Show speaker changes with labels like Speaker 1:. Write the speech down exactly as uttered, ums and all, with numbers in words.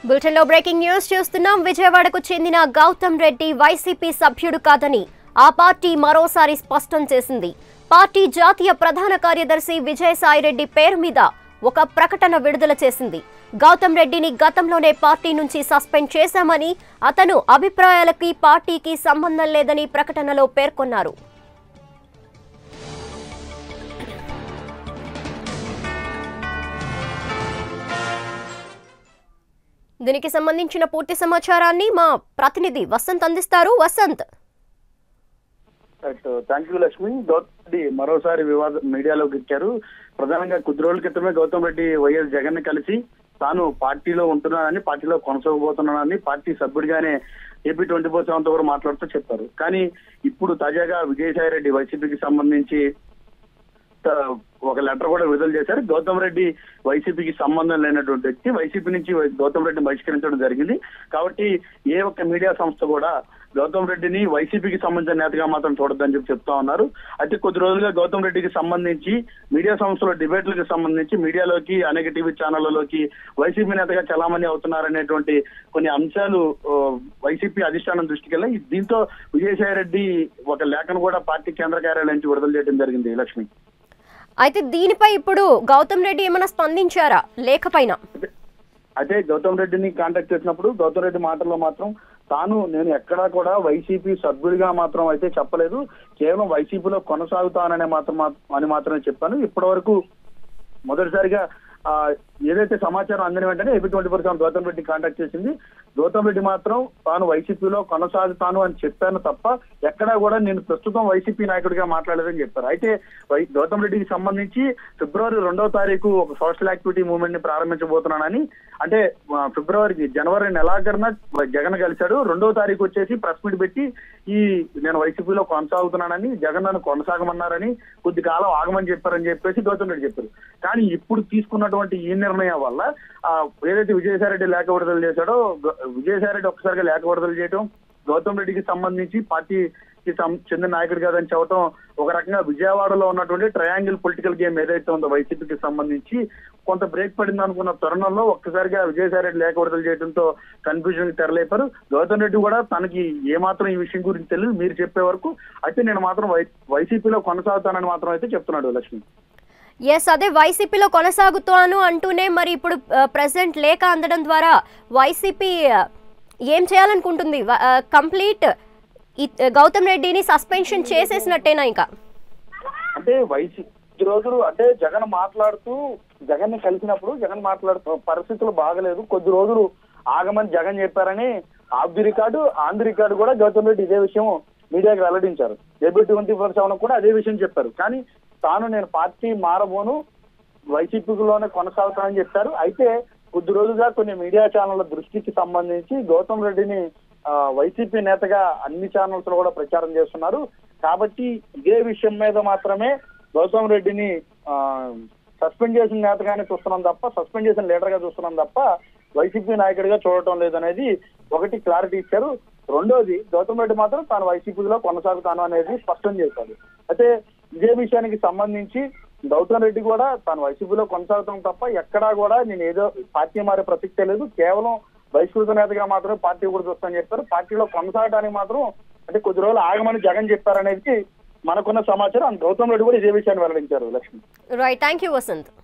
Speaker 1: బులెటిన్లో breaking news చూస్తున్నాం. విజయవాడకు చెందిన గౌతమ్ రెడ్డి వైసీపీ సభ్యుడు కాదని ఆ పార్టీ మరోసారి స్పష్టం చేసింది. పార్టీ జాతీయ ప్రధాన కార్యదర్శి విజయసాయిరెడ్డి పేరు మీద ఒక ప్రకటన విడుదల చేసింది. గౌతమ్ రెడ్డిని గతంలోనే పార్టీ నుంచి సస్పెండ్ చేశామని, అతను అభిప్రాయాలకి పార్టీకి సంబంధం లేదని ప్రకటనలో పేర్కొన్నారు. దీనికి సంబంధించిన పూర్తి సమాచారాన్ని మా ప్రతినిధి వసంత్ అందిస్తారు. వసంత్.
Speaker 2: Thank you Lakshmi. గౌతమ్ రెడ్డి మరోసారి వివాద మీడియాలోకి ఇచ్చారు. ప్రధానంగా కొద్ది రోజుల క్రితమే గౌతమ్ రెడ్డి వైఎస్ జగన్ ని కలిసి తాను పార్టీలో ఉంటున్నానని, పార్టీలో కొనసాగబోతున్నానని, పార్టీ సభ్యుడిగానే ఏపీ ట్వంటీ ఫోర్ సెవెన్ తో కూడా మాట్లాడుతూ చెప్పారు. కానీ ఇప్పుడు తాజాగా విజయసాయి రెడ్డి వైసీపీకి సంబంధించి ఒక లెటర్ కూడా విడుదల చేశారు. గౌతమ్ రెడ్డి వైసీపీకి సంబంధం లేనటువంటి వ్యక్తి, వైసీపీ నుంచి గౌతమ్ రెడ్డిని బహిష్కరించడం జరిగింది. కాబట్టి ఏ ఒక్క మీడియా సంస్థ కూడా గౌతమ్ రెడ్డిని వైసీపీకి సంబంధించిన నేతగా మాత్రం చూడొద్దని చెప్పి చెప్తా ఉన్నారు. అయితే కొద్ది రోజులుగా గౌతమ్ రెడ్డికి సంబంధించి మీడియా సంస్థల డిబేట్లకు సంబంధించి మీడియాలోకి, అనేక టీవీ ఛానళ్లలోకి వైసీపీ నేతగా చలామణి అవుతున్నారనేటువంటి కొన్ని అంశాలు వైసీపీ అధిష్టానం దృష్టికి వెళ్ళాయి. దీంతో విజయసాయి రెడ్డి ఒక లేఖను కూడా పార్టీ కేంద్ర కార్యాలయం నుంచి విడుదల చేయడం జరిగింది. లక్ష్మి,
Speaker 1: అయితే దీనిపై ఇప్పుడు గౌతమ్ రెడ్డి ఏమైనా స్పందించారా లేఖ పైన?
Speaker 2: అయితే గౌతమ్ రెడ్డిని కాంటాక్ట్ చేసినప్పుడు గౌతమ్ రెడ్డి మాటల్లో మాత్రం తాను నేను ఎక్కడా కూడా వైసీపీ సభ్యుడిగా మాత్రం అయితే చెప్పలేదు, కేవలం వైసీపీలో కొనసాగుతాననే మాత్రం అని మాత్రమే చెప్పాను. ఇప్పటి వరకు మొదటిసారిగా ఆ ఏదైతే సమాచారం అందిన వెంటనే AP twenty four seven Gautam Reddy contact చేసింది. గౌతమ్ రెడ్డి మాత్రం తాను వైసీపీలో కొనసాగుతాను అని చెప్పాను తప్ప ఎక్కడా కూడా నేను ప్రస్తుతం వైసీపీ నాయకుడిగా మాట్లాడలేదని చెప్పారు. అయితే గౌతమ్ రెడ్డికి సంబంధించి ఫిబ్రవరి రెండవ తారీఖు ఒక సోషల్ యాక్టివిటీ మూవ్మెంట్ ని ప్రారంభించబోతున్నానని, అంటే ఫిబ్రవరికి జనవరి నెలాఖరున జగన్ కలిశాడు. రెండవ తారీఖు వచ్చేసి ప్రెస్ మీట్ పెట్టి ఈ నేను వైసీపీలో కొనసాగుతున్నానని, జగన్ నన్ను కొనసాగమన్నారని, కొద్ది కాలం ఆగమని చెప్పారని చెప్పేసి గౌతమ్ రెడ్డి చెప్పారు. కానీ ఇప్పుడు తీసుకున్నటువంటి ఈ నిర్ణయం వల్ల ఆ ఏదైతే విజయసాయి రెడ్డి లేఖ విడుదల చేశాడో, విజయసాయి రెడ్డి ఒక్కసారిగా లేఖ విడుదల చేయడం, గౌతమ్ రెడ్డికి సంబంధించి పార్టీకి చెందిన నాయకుడు కాదని చెప్పడం, ఒక రకంగా విజయవాడలో ఉన్నటువంటి ట్రయాంగిల్ పొలిటికల్ గేమ్ ఏదైతే ఉందో వైసీపీకి సంబంధించి కొంత బ్రేక్ పడింది అనుకున్న తరుణంలో ఒక్కసారిగా విజయసాయి రెడ్డి లేఖ విడుదల చేయడంతో కన్ఫ్యూజన్ కి తెరలేపారు. గౌతమ్ రెడ్డి కూడా తనకి ఏమాత్రం ఈ విషయం గురించి తెలియదు, మీరు చెప్పే వరకు అయితే నేను మాత్రం వైసీపీలో కొనసాగుతానని మాత్రం అయితే చెప్తున్నాడు. లక్ష్మి,
Speaker 1: ఎస్, అదే వైసీపీలో కొనసాగుతాను అంటూనే మరి ఇప్పుడు ప్రెసిడెంట్ లేఖ అందడం ద్వారా వైసీపీ ఏం చేయాలనుకుంటుంది? కంప్లీట్ గౌతమ్ రెడ్డిని సస్పెన్షన్ చేసేసినట్టేనా? ఇంకా
Speaker 2: అంటే వైసీపీ రోజులు అంటే జగన్ మాట్లాడుతూ జగన్ ని కలిసినప్పుడు జగన్ మాట్లాడుతూ పరిస్థితులు బాగలేదు, కొద్ది రోజులు ఆగమని జగన్ చెప్పారని off the record, on the record కూడా గౌతమ్ రెడ్డి ఇదే విషయం మీడియాకి వెల్లడించారు. ఏపీ ట్వంటీ ఫోర్ సెవెన్ కూడా అదే విషయం చెప్పారు. కానీ తాను నేను పార్టీ మారబోను, వైసీపీలోనే కొనసాగుతానని చెప్పారు. అయితే కొద్ది రోజులుగా కొన్ని మీడియా ఛానళ్ల దృష్టికి సంబంధించి గౌతమ్ రెడ్డిని వైసీపీ నేతగా అన్ని ఛానల్స్ లో కూడా ప్రచారం చేస్తున్నారు. కాబట్టి ఇదే విషయం మీద మాత్రమే గౌతమ్ రెడ్డిని సస్పెండ్ చేసిన నేతగానే చూస్తున్నాం తప్ప, సస్పెండ్ చేసిన లీడర్ గా చూస్తున్నాం తప్ప వైసీపీ నాయకుడిగా చూడటం లేదనేది ఒకటి క్లారిటీ ఇచ్చారు. రెండోది, గౌతమ్ రెడ్డి మాత్రం తాను వైసీపీలో కొనసాగుతాను అనేది స్పష్టం చేశారు. అయితే ఇదే విషయానికి సంబంధించి గౌతమ్ రెడ్డి కూడా తాను వైసీపీలో కొనసాగుతాం తప్ప ఎక్కడా కూడా నేను ఏదో పార్టీ మారే ప్రసక్తే లేదు, కేవలం బహిష్కృత నేతగా మాత్రమే పార్టీ కూడా చూస్తానని చెప్పారు. పార్టీలో కొనసాగడానికి మాత్రం అంటే కొద్ది రోజులు ఆగమని జగన్ చెప్పారనేది మనకున్న సమాచారం. గౌతమ్ రెడ్డి కూడా ఇదే విషయాన్ని వెల్లడించారు. Lakshmi,
Speaker 1: right, thank you Vasant.